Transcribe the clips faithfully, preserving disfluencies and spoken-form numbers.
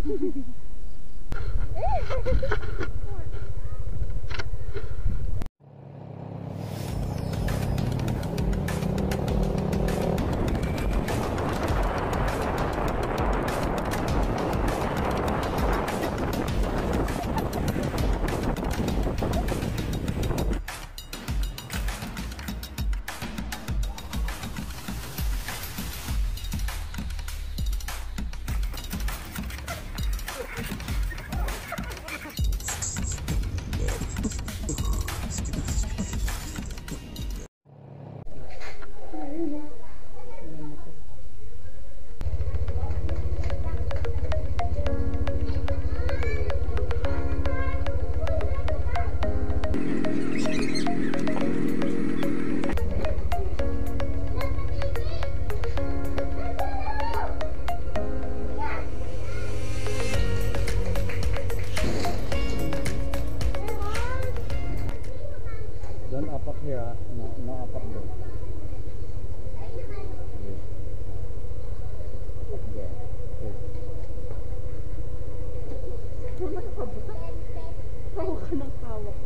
Don't up up here, ah. No, no up up there. Yes. Up there. Yes. Ano ka ba? Hawak ka ng hawak.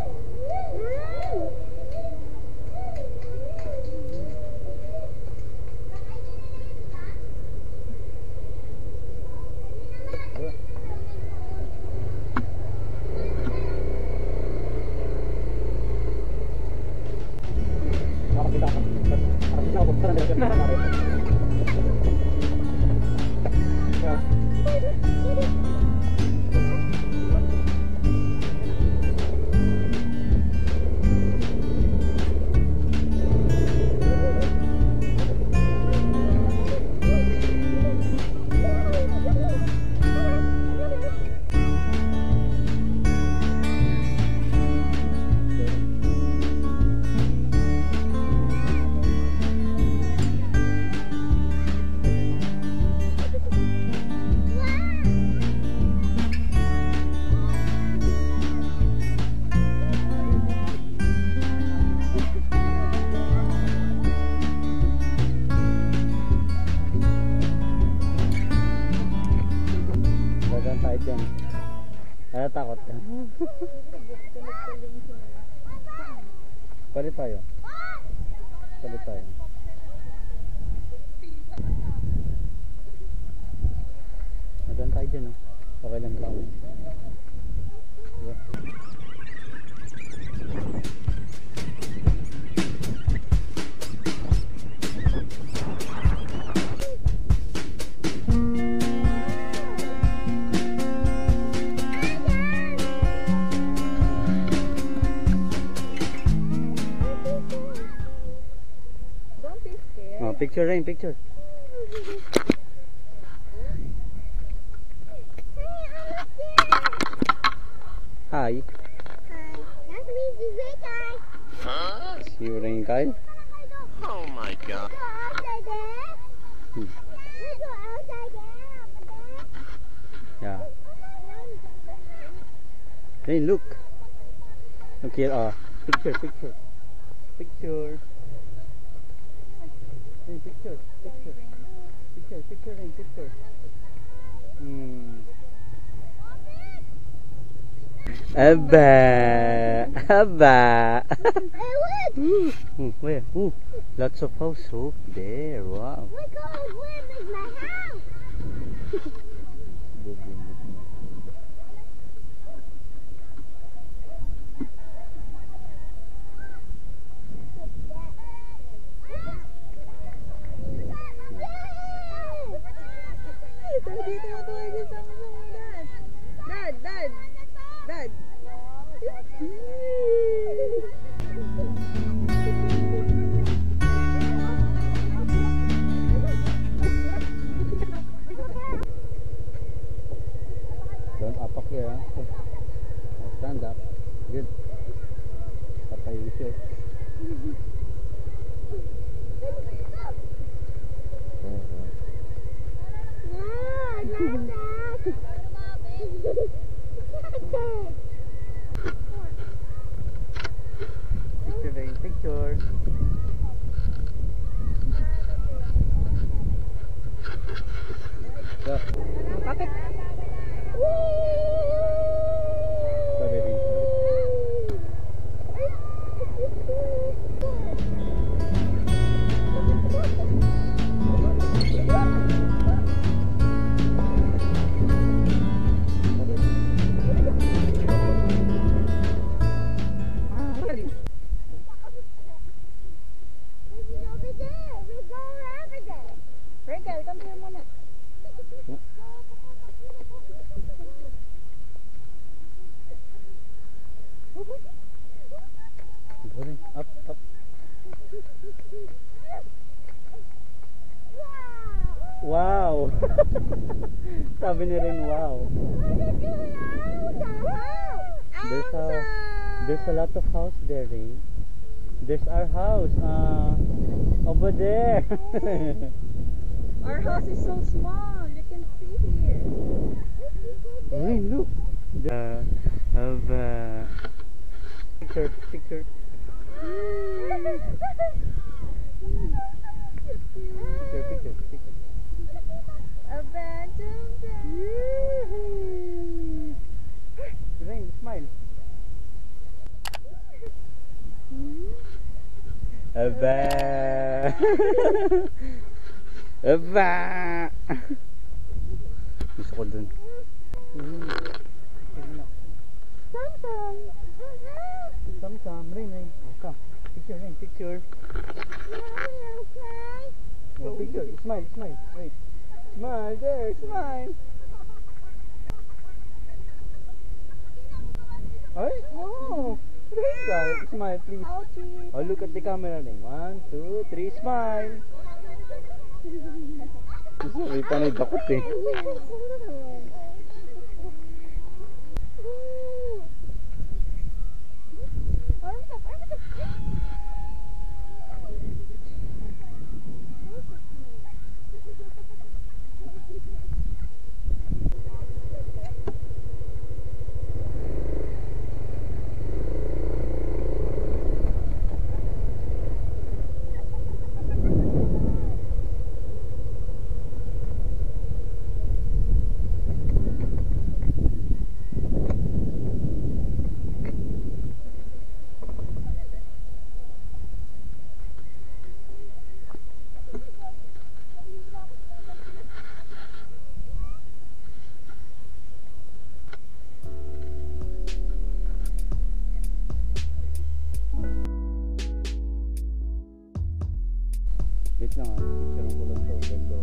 Kaya takot ka. Palit tayo. Palit tayo. Madan tayo dyan, oh. Okay lang lang. Yeah. Picture rin, picture. Hi. Hi. Nice to meet you, guy. Huh? See you rin, guy. Oh my God. Hmm. Let's go outside there. Yeah. Hey, look. Look here. Ah, picture, picture, picture. Hey, picture, picture, picture, picture, and picture. Hmm. Abba, abba. Ooh, where? Ooh, lots of house. Oh, there. Wow. Look how warm is my house. Dad, Dad, Dad. Don't up up here, huh? Stand up. Good. Patay yung shirt. Picture, picture. So, Kapit. sabi ni Rin, wow. There's a, there's a lot of house there, Rin. There's our house, uh, over there. Our house is so small. You can see here. Rin, look. Uh, of, uh, picture, picture. Picture, picture, picture. Rain, smile. Aba. Aba. Gusto ko dun. Samsung. Samsung, Rain, Rain. Okay. Picture, Rain, picture. Oh, picture, smile, smile, wait. Smile, there, smile. Ay, oh. Smile, smile, please. Oh, look at the camera, Rain. One, two, three, smile. May panay dakot eh. Wait lang ah, picture ko lang to, ganda.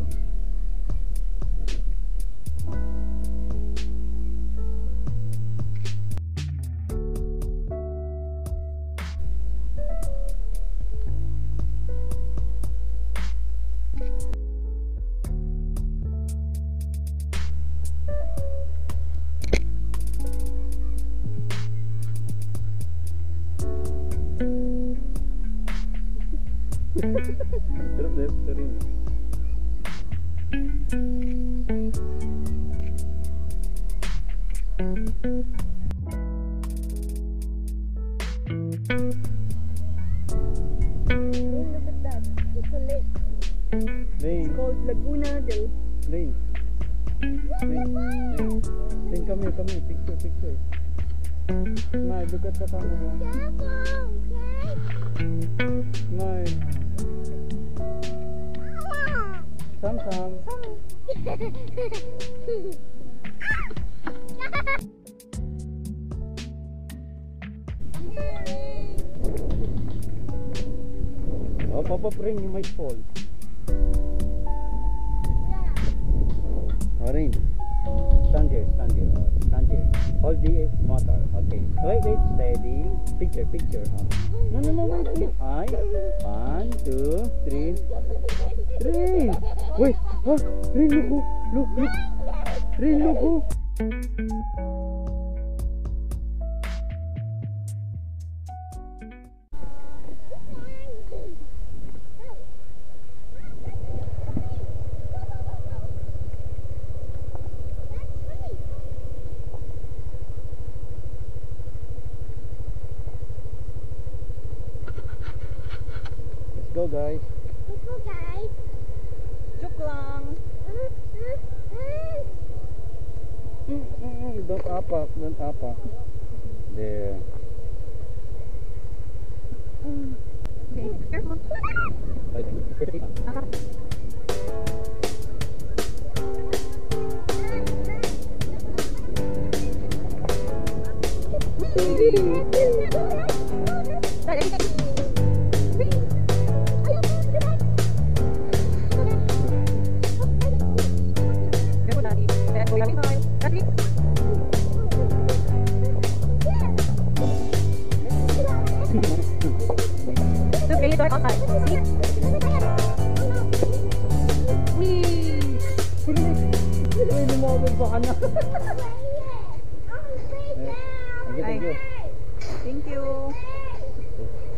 Sarap na, ito rin. Look at that. It's a lake. Rain, It's called Laguna del. Rain. Rain, Rain. Rain, come here, come here, picture, picture. Smile, look at the camera. Smile. Samsung. Oh, pop up, Rain, you might fall. Oh, Rain. Stand here, stand here, oh, stand here. Hold the motor, okay. Wait, wait, steady. Picture, picture. Oh. No, no, no, wait, wait. I. One, two, three. Rain! Wait! Oh! Rain, look! Oh. Look! Look! Rain, look! Oh. Let's go, guys. Let's go, guys. Joke lang. Mm, mm, mm. Don't up up, don't up up. There. Okay, careful. Hawakan na. Thank you, thank you. Thank you.